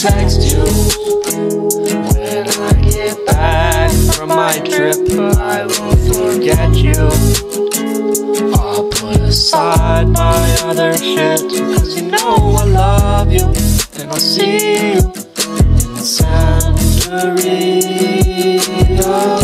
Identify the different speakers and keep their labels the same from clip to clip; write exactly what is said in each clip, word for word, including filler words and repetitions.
Speaker 1: text you when I get back from my trip. I won't forget you. I'll put aside my other shit, cause you know I love you, and I'll see you in Santeria.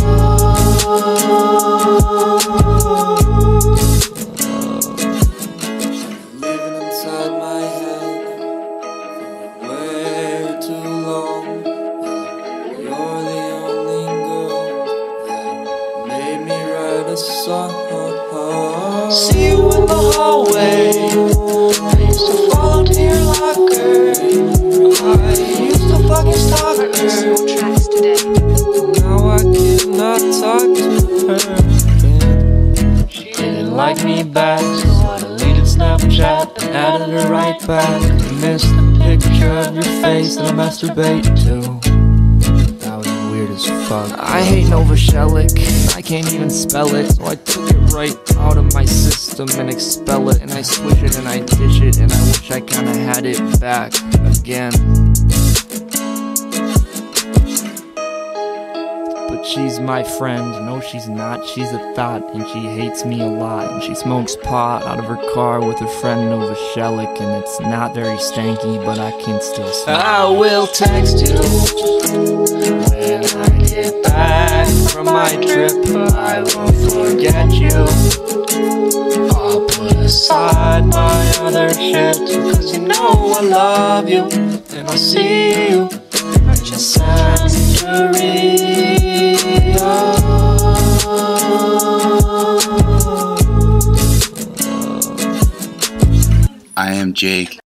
Speaker 1: Living inside my head for way too long. You're the only girl that made me write a song. See you in the hallway. I used to follow to your locker. I used to fucking stalk her.
Speaker 2: Tracks today.
Speaker 1: Now I cannot talk to her again. She didn't like me back, so I deleted Snapchat and added her right back. I missed the picture of your face that I masturbate to. That was weird as fuck. I hate Novoselic, I can't even spell it, so I took it right out of my system and expel it, and I swish it and I dish it, and I wish I kinda had it back again. But she's my friend. No, she's not. She's a thought, and she hates me a lot. And she smokes pot out of her car with her friend Novoselic, and it's not very stanky, but I can still smoke. I will text you when I get back from my trip. I won't forget you. I'll put aside my other shit, cause you know I love you, and I'll see you in Santeria.
Speaker 3: I am Jake.